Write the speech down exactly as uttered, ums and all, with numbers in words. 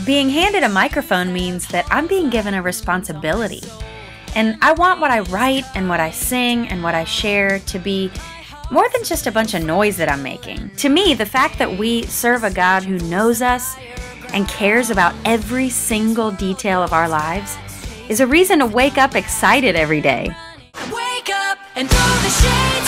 Being handed a microphone means that I'm being given a responsibility. And I want what I write and what I sing and what I share to be more than just a bunch of noise that I'm making. To me, the fact that we serve a God who knows us and cares about every single detail of our lives is a reason to wake up excited every day. Wake up and throw the shades